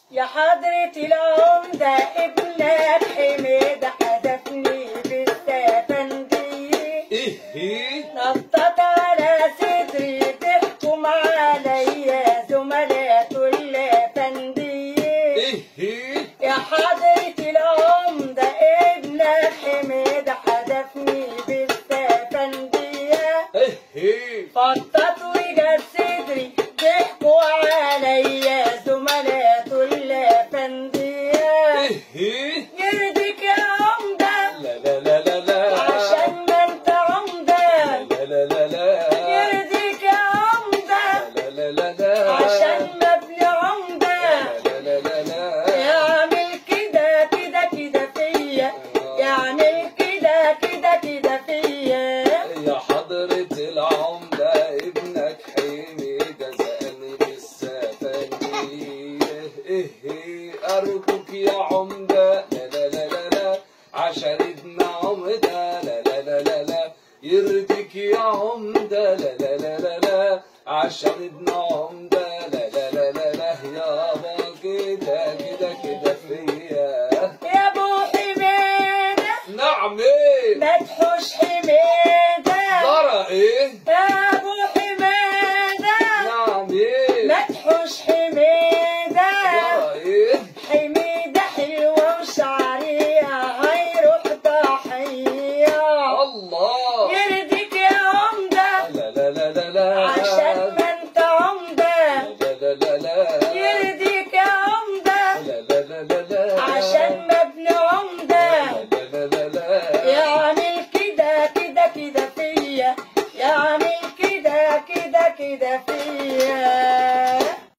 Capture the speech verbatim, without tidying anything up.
يا حضرة العمدة ابنك حميد حدفني بالسفندية. ايه نطط على صدري تحكم عليا زملاته الافندية. ايه يا حضرة العمدة ابنك حميد حدفني بالسفندية. ايه فطط وجا صدري ضحكوا عليا زملاته الافندية. ايه يرضيك يا عمدة لا لا لا لا لا عشان ما انت عمدة. لا لا لا لا يرضيك يا عمدة لا لا لا لا عشان ما ابن عمدة لا لا لا لا يعمل كده كده كده فيا. يعمل كده كده كده فيا. يا حضرة العمدة ابنك حميد زقني بالسفندية. ايه ايه ارجوك يا عمدة لا لا لا لا لا عشان ابن عمدة لا لا لا لا لا يرضيك يا عمدة لا لا لا لا لا عشان ابن عمدة لا لا لا لا لا يابا كده كده كده فيا. يا ابو حميدة نعم ايه ما تحوش حميدة. ترى ايه يا ابو حميدة نعم ايه ما تحوش حميدة.